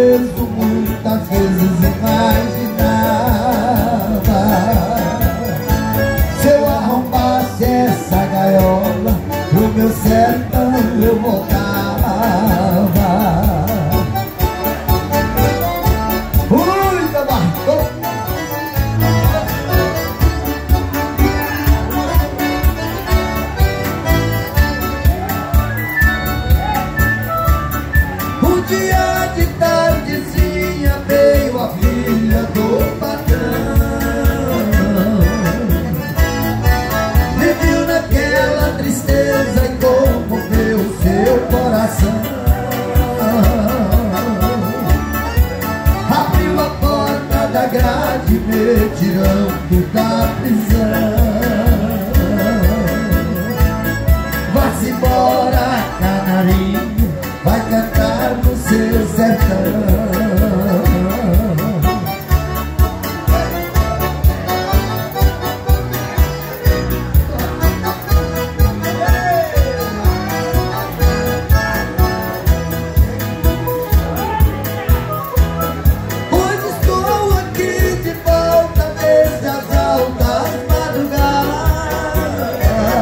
mesmo muitas vezes imaginava. Se eu arrombasse essa gaiola, pro meu sertão eu voltava. Muita barco. Um dia de tardezinha veio a filha do patrão. Me viu naquela tristeza e comoveu seu coração. Abriu a porta da grade, me tirando da prisão. Vá-se embora, canarinho, vai cantar no seu sertão. Pois estou aqui de volta desde as altas madrugadas,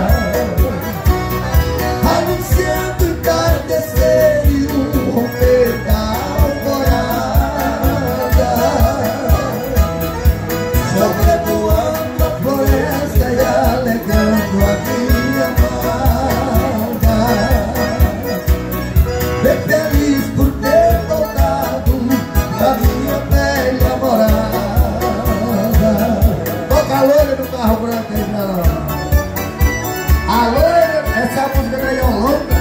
anunciando o entardecer e o romper da alvorada, sobrevoando a floresta e alegrando a minha amada. Bem feliz por ter voltado da minha velha morada. Toca a loira no carro branco aí, não. A loira, essa música da Yolanda.